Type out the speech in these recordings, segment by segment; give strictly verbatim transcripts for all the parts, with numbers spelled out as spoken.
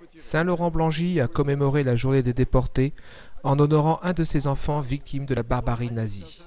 Saint-Laurent-Blangy a commémoré la journée des déportés en honorant un de ses enfants victime de la barbarie nazie.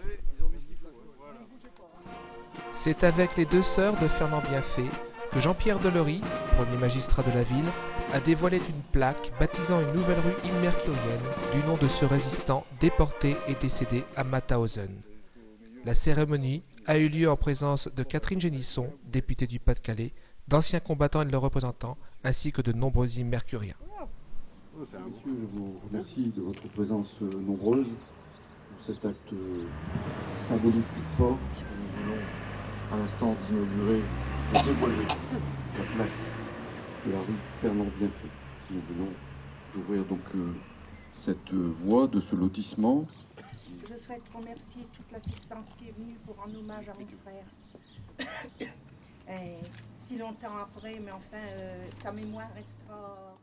C'est avec les deux sœurs de Fernand Bienfait que Jean-Pierre Delory, premier magistrat de la ville, a dévoilé une plaque baptisant une nouvelle rue immercurienne du nom de ce résistant déporté et décédé à Mauthausen. La cérémonie a eu lieu en présence de Catherine Génisson, députée du Pas-de-Calais, d'anciens combattants et de leurs représentants, ainsi que de nombreux immercuriens. Messieurs, je vous remercie de votre présence nombreuse pour cet acte symbolique fort, puisque nous venons à l'instant d'inaugurer, de dévoiler la plaque de la rue Fernand Bienfait. Nous venons d'ouvrir donc euh, cette voie de ce lotissement. Je souhaite remercier toute l'assistance qui est venue pour rendre hommage à mon frère. Et si longtemps après, mais enfin, euh, sa mémoire restera...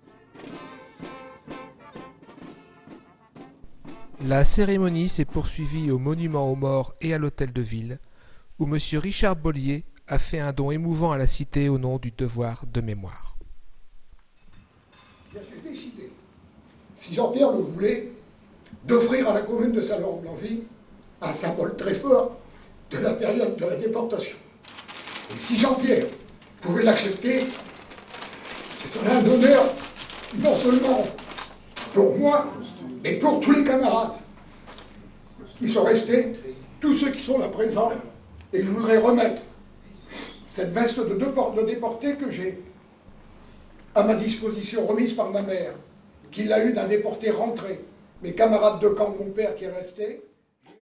La cérémonie s'est poursuivie au monument aux morts et à l'hôtel de ville, où M. Richard Bollier a fait un don émouvant à la cité au nom du devoir de mémoire. Je suis décidé, si Jean-Pierre le voulait, d'offrir à la commune de Saint-Laurent-Blangy un symbole très fort de la période de la déportation. Et si Jean-Pierre pouvait l'accepter, ce serait un honneur non seulement pour moi, mais pour tous les camarades qui sont restés, tous ceux qui sont là présents, et je voudrais remettre cette veste de, de déporté que j'ai à ma disposition, remise par ma mère, qui l'a eu d'un déporté rentré, mes camarades de camp, mon père qui est resté.